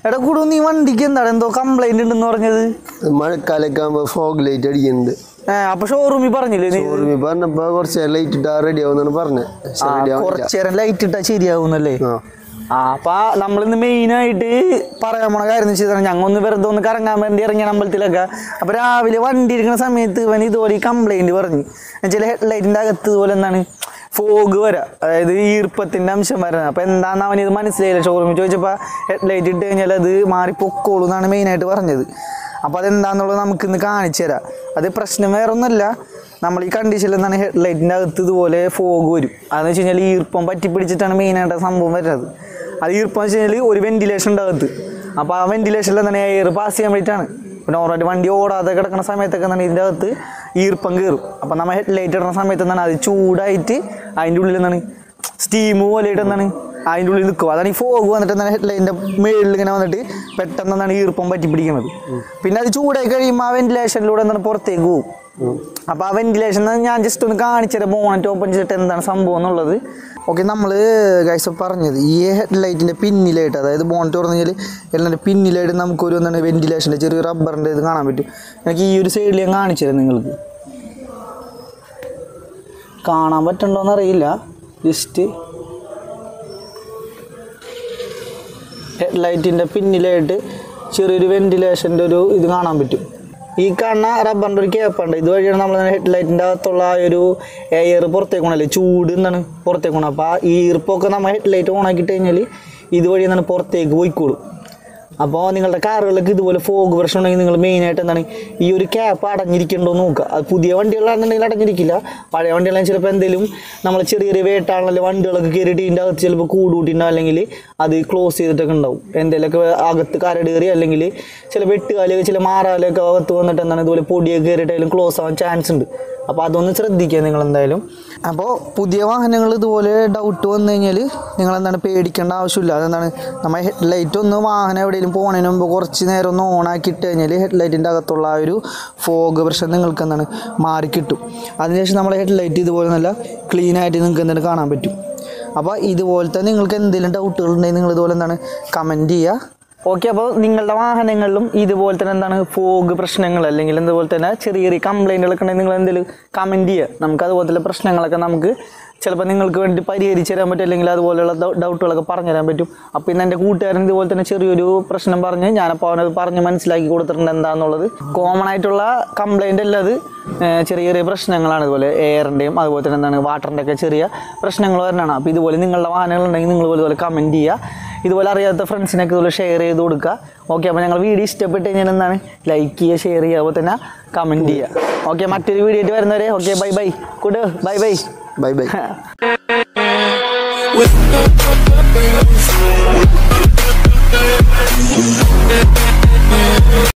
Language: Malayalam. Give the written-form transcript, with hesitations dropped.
എടാ കൂടെ നീ വണ്ടിക്ക് എന്താണ് എന്തോ കംപ്ലൈന്റ് ഉണ്ടെന്ന് പറഞ്ഞത്? മഴക്കാലൊക്കെ ആകുമ്പോ ഫോഗ് ലൈറ്റ് അടിക്കുന്നുണ്ട്. അപ്പൊ ഷോറൂമിൽ പറഞ്ഞില്ലേ? ഷോറൂമിൽ പറഞ്ഞപ്പോ കുറച്ച് നേരം ലൈറ്റ് ഇട്ടാ റെഡി ആവുന്നാണ് പറഞ്ഞത്. കുറച്ചു നേരം ലൈറ്റ് ഇട്ടാ ശരിയാവുന്നല്ലേ? അപ്പൊ നമ്മളിന്ന് മെയിനായിട്ട് പറയാൻ പോണ കാര്യം എന്ന് വെച്ചാൽ ഞങ്ങൾ ഒന്ന് വെറുതെ ഒന്ന് കറങ്ങാൻ വേണ്ടി ഇറങ്ങിയ അമ്പലത്തിലൊക്കെ. അപ്പൊ രാവിലെ വണ്ടി ഇരിക്കുന്ന സമയത്ത് ഇവൻ ഇതുപോലെ കംപ്ലൈന്റ് പറഞ്ഞു. എന്നുവെച്ചാൽ ഹെഡ്ലൈറ്റിന്റെ അകത്ത് ഇതുപോലെ എന്താണ് ഫോഗ് വരാം, അതായത് ഈർപ്പത്തിന്റെ അംശം വരുന്നത്. അപ്പൊ എന്താണെന്ന് അവൻ ഇത് മനസ്സിലായില്ല. ഷോറൂമിൽ ചോദിച്ചപ്പോൾ ഹെഡ്ലൈറ്റ് ഇട്ട് കഴിഞ്ഞാൽ അത് മാറി പൊക്കോളൂ എന്നാണ് മെയിനായിട്ട് പറഞ്ഞത്. അപ്പോൾ അതെന്താണെന്നുള്ളത് നമുക്കിന്ന് കാണിച്ചു തരാം. അത് പ്രശ്നം വേറെ ഒന്നുമല്ല, നമ്മൾ ഈ കണ്ടീഷനിൽ എന്താണ് ഹെഡ്ലൈറ്റിൻ്റെ അകത്ത് ഇതുപോലെ ഫോഗ് വരും. അതെന്ന് വെച്ച് കഴിഞ്ഞാൽ ഈർപ്പം പറ്റി പിടിച്ചിട്ടാണ് മെയിനായിട്ട് സംഭവം വരുന്നത്. അത് ഈർപ്പം വെച്ച് കഴിഞ്ഞാൽ ഒരു വെന്റിലേഷൻ ഉണ്ടാകത്ത്. അപ്പോൾ ആ വെന്റിലേഷനിൽ എന്താണ് എയർ പാസ് ചെയ്യാൻ വേണ്ടിയിട്ടാണ്. നോർമലായിട്ട് വണ്ടി ഓടാതെ കിടക്കുന്ന സമയത്തൊക്കെ എന്താണ് ഇതിൻ്റെ അകത്ത് ഈർപ്പം കയറും. അപ്പോൾ നമ്മൾ ഹെഡ്ലൈറ്റ് ഇടുന്ന സമയത്ത് എന്താണ് അത് ചൂടായിട്ട് അതിൻ്റെ ഉള്ളിൽ എന്താണ് സ്റ്റീം പോലെയിട്ട് എന്താണ് അതിൻ്റെ ഉള്ളിൽ നിൽക്കും. അതാണ് ഈ ഫോഗ് വന്നിട്ട് എന്താണ് ഹെഡ്ലൈറ്റിൻ്റെ മേളിൽ ഇങ്ങനെ വന്നിട്ട് പെട്ടെന്ന് എന്താണ് ഈർപ്പം പറ്റി പിടിക്കുന്നത്. പിന്നെ അത് ചൂടായി കഴിയുമ്പോൾ ആ വെന്റിലേഷനിലൂടെ എന്താണ് പുറത്തേക്ക് പോകും. അപ്പോൾ ആ വെന്റിലേഷൻ ഞാൻ ജസ്റ്റ് ഒന്ന് കാണിച്ചത് ബോണറ്റ് ഓപ്പൺ ചെയ്തിട്ട് എന്താണ് സംഭവം എന്നുള്ളത്. ഓക്കെ, നമ്മൾ ഗൈസ് പറഞ്ഞത് ഈ ഹെഡ്ലൈറ്റിൻ്റെ പിന്നിലായിട്ട്, അതായത് ബോണറ്റ് തുറന്നു കഴിഞ്ഞാൽ എല്ലാത്തിൻ്റെ പിന്നിലായിട്ട് നമുക്കൊരു എന്താണ് വെന്റിലേഷൻ്റെ ചെറിയ റബ്ബറിൻ്റെ ഇത് കാണാൻ പറ്റും. എനിക്ക് ഈ ഒരു സൈഡിൽ ഞാൻ കാണിച്ചു തരാം. നിങ്ങൾക്ക് കാണാൻ പറ്റുന്നുണ്ടോയെന്ന് അറിയില്ല. ജസ്റ്റ് ഹെഡ്ലൈറ്റിൻ്റെ പിന്നിലായിട്ട് ചെറിയൊരു വെന്റിലേഷൻ്റെ ഒരു ഇത് കാണാൻ പറ്റും. ഈ കാണുന്ന റബ്ബറിൻ്റെ ഒരു ക്യാപ്പുണ്ട്. ഇതുവഴിയാണ് നമ്മൾ ഹെഡ്ലൈറ്റിൻ്റെ അകത്തുള്ള ആ ഒരു എയർ പുറത്തേക്ക് പോകണല്ലേ, ചൂട് എന്താണ് പുറത്തേക്ക് പോകണം. അപ്പോൾ ആ ഈർപ്പൊക്കെ നമ്മൾ ഹെഡ്ലൈറ്റ് ഓൺ ആക്കിയിട്ട് കഴിഞ്ഞാൽ ഇതുവഴി എന്താണ് പുറത്തേക്ക് പോയിക്കോളും. അപ്പോൾ നിങ്ങളുടെ കാറുകൾക്ക് ഇതുപോലെ ഫോഗ് പ്രശ്നം ഉണ്ടെങ്കിൽ നിങ്ങൾ മെയിനായിട്ട് എന്താണ് ഈ ഒരു ക്യാപ്പ് അടഞ്ഞിരിക്കണ്ടോ നോക്കുക. അത് പുതിയ വണ്ടികളാണെന്നുണ്ടെങ്കിൽ അടഞ്ഞിരിക്കില്ല. പഴയ വണ്ടികളാണെങ്കിൽ ചിലപ്പോൾ എന്തെങ്കിലും നമ്മൾ ചെറിയ ചെറിയ വേട്ടാണല്ലോ വണ്ടികളൊക്കെ കയറിയിട്ട് ഇതിൻ്റെ അകത്ത് ചിലപ്പോൾ കൂട്ടുണ്ടാവും, അല്ലെങ്കിൽ അത് ക്ലോസ് ചെയ്തിട്ടൊക്കെ ഉണ്ടാവും. എന്തെങ്കിലുമൊക്കെ അകത്ത് കരട് കയറി അല്ലെങ്കിൽ ചില വെട്ടുകാലൊക്കെ ചില മാറാലൊക്കെ അകത്ത് വന്നിട്ട് എന്താണ് ഇതുപോലെ പൊടിയൊക്കെ കയറിയിട്ടായാലും ക്ലോസ് ആവാൻ ചാൻസ് ഉണ്ട്. അപ്പോൾ അതൊന്ന് ശ്രദ്ധിക്കുക നിങ്ങൾ എന്തായാലും. അപ്പോൾ പുതിയ വാഹനങ്ങൾ ഇതുപോലെ ഡൗട്ട് വന്നു കഴിഞ്ഞാൽ നിങ്ങളെന്താണ് പേടിക്കേണ്ട ആവശ്യമില്ല. അതെന്താണ് നമ്മൾ ഹെഡ്ലൈറ്റ് ഒന്ന് വാഹനം എവിടെയെങ്കിലും പോകുന്നതിന് മുമ്പ് കുറച്ച് നേരം ഒന്ന് ഓണാക്കി ഇട്ട് കഴിഞ്ഞാൽ ഹെഡ്ലൈറ്റിൻ്റെ അകത്തുള്ള ആ ഒരു ഫോഗ് പ്രശ്നം നിങ്ങൾക്ക് എന്താണ് മാറിക്കിട്ടും. അതിനുശേഷം നമ്മളെ ഹെഡ്ലൈറ്റ് ഇതുപോലെ നല്ല ക്ലീനായിട്ട് നിങ്ങൾക്ക് എന്താണ് കാണാൻ പറ്റും. അപ്പോൾ ഇതുപോലത്തെ നിങ്ങൾക്ക് എന്തെങ്കിലും ഡൗട്ടുകൾ ഉണ്ടെങ്കിൽ നിങ്ങൾ ഇതുപോലെ എന്താണ് കമൻറ്റ് ചെയ്യുക. ഓക്കെ, അപ്പോൾ നിങ്ങളുടെ വാഹനങ്ങളിലും ഇതുപോലെ തന്നെ എന്താണ് ഫോഗ് പ്രശ്നങ്ങൾ അല്ലെങ്കിൽ അതുപോലെ തന്നെ ചെറിയ ചെറിയ കംപ്ലൈൻറ്റുകളൊക്കെ ഉണ്ടെങ്കിൽ നിങ്ങൾ എന്തെങ്കിലും കമൻറ്റ് ചെയ്യുക. നമുക്ക് അതുപോലത്തെ പ്രശ്നങ്ങളൊക്കെ നമുക്ക് ചിലപ്പോൾ നിങ്ങൾക്ക് വേണ്ടി പരിഹരിച്ച് തരാൻ പറ്റും, അല്ലെങ്കിൽ അതുപോലെയുള്ള ഡൗട്ടുകളൊക്കെ പറഞ്ഞു തരാൻ പറ്റും. അപ്പോൾ ഇന്ന് എൻ്റെ കൂട്ടുകാരൻ ഇതുപോലെ തന്നെ ചെറിയൊരു പ്രശ്നം പറഞ്ഞ് ഞാനപ്പോൾ അവനത് പറഞ്ഞ് മനസ്സിലാക്കി കൊടുത്തിട്ടുണ്ട് എന്താണെന്നുള്ളത്. കോമൺ ആയിട്ടുള്ള കംപ്ലൈൻ്റ് അല്ല, അത് ചെറിയ ചെറിയ പ്രശ്നങ്ങളാണ്. ഇതുപോലെ എയറിൻ്റെയും അതുപോലെ തന്നെ എന്താണ് വാട്ടറിൻ്റെ ഒക്കെ ചെറിയ പ്രശ്നങ്ങൾ വരണതാണ്. അപ്പോൾ ഇതുപോലെ നിങ്ങളുടെ വാഹനങ്ങളുണ്ടെങ്കിൽ നിങ്ങൾ ഇതുപോലെ കമൻറ്റ് ചെയ്യുക. ഇതുപോലെ അറിയാത്ത ഫ്രണ്ട്സിനൊക്കെ ഇതുപോലെ ഷെയർ ചെയ്ത് കൊടുക്കുക. ഓക്കെ, അപ്പോൾ ഞങ്ങൾ വീഡിയോ ഇഷ്ടപ്പെട്ട് കഴിഞ്ഞാൽ എന്താണ് ലൈക്ക് ചെയ്യുക, ഷെയർ ചെയ്യുക, അതുപോലെ തന്നെ കമൻറ്റ് ചെയ്യുക. ഓക്കെ, മറ്റൊരു വീഡിയോ ആയിട്ട് വരുന്നവരെ okay bye bye. Bye by.